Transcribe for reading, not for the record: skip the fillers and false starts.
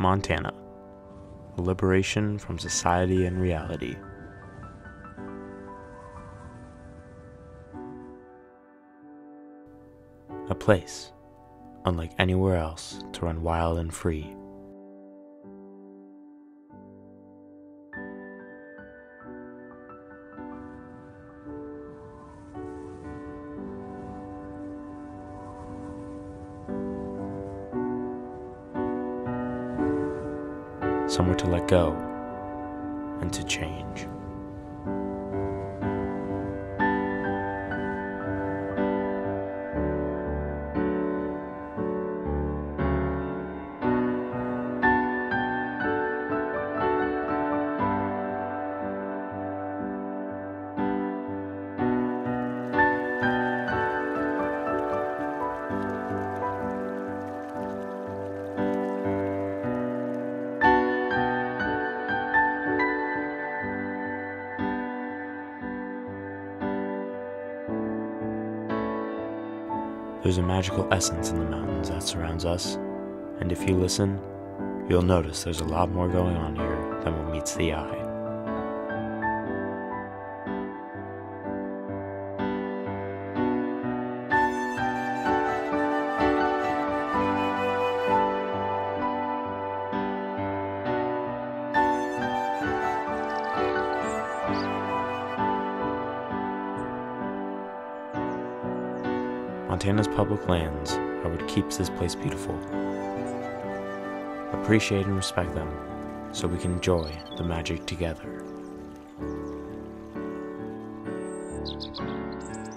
Montana, a liberation from society and reality. A place, unlike anywhere else, to run wild and free. Somewhere to let go and to change. There's a magical essence in the mountains that surrounds us, and if you listen, you'll notice there's a lot more going on here than what meets the eye. Montana's public lands are what keeps this place beautiful. Appreciate and respect them so we can enjoy the magic together.